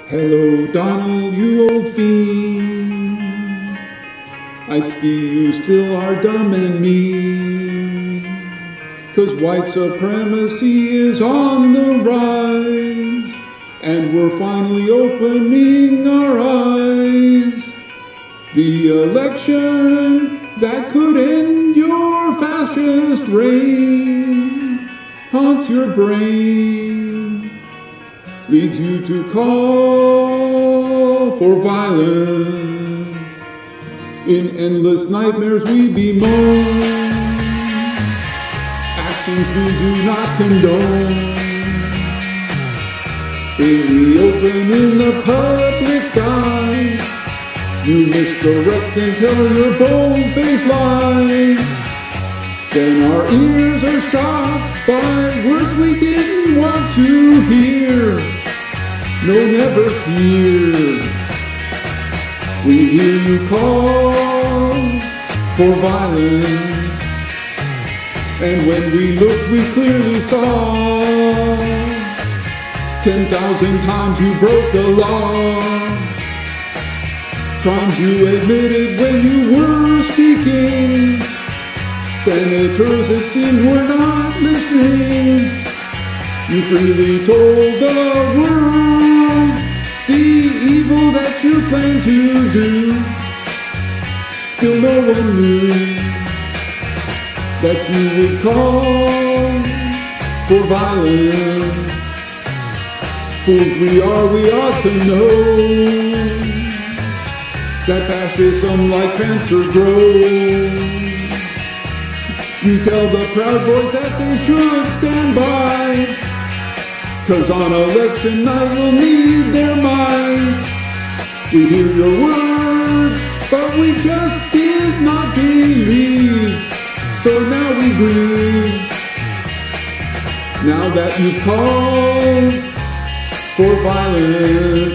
Hello, Donald, you old fiend. I see you still are dumb and mean. 'Cause white supremacy is on the rise, and we're finally opening our eyes. The election that could end your fascist reign haunts your brain, leads you to call for violence. In endless nightmares we bemoan actions we do not condone. In reopen in the public eye, you misdirect and tell your bold-faced lies. Then our ears are shocked by words we didn't want to hear. No, never hear. We hear you call for violence, and when we looked we clearly saw 10,000 times you broke the law. Crimes you admitted when you were speaking. Senators, it seemed, were not listening. You freely told the world the evil that you planned to do. Still no one knew that you would call for violence. Fools we ought to know that fascism like cancer grows. You tell the Proud Boys that they should stand by, 'cause on election night you'll need their might. We hear your words, but we just did not believe. So now we grieve, now that you've called for violence.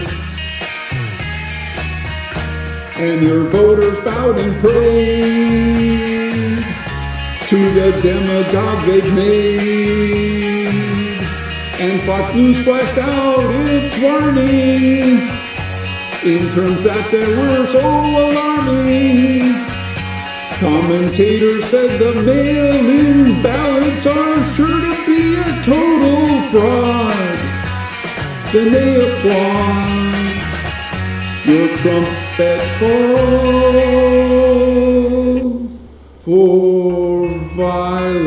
And your voters bowed and prayed to the demagogue they've made. And Fox News flashed out its warning in terms that they were so alarming. Commentators said the mail-in ballots are sure to be a total fraud. Then they applaud your trumpet calls for violence.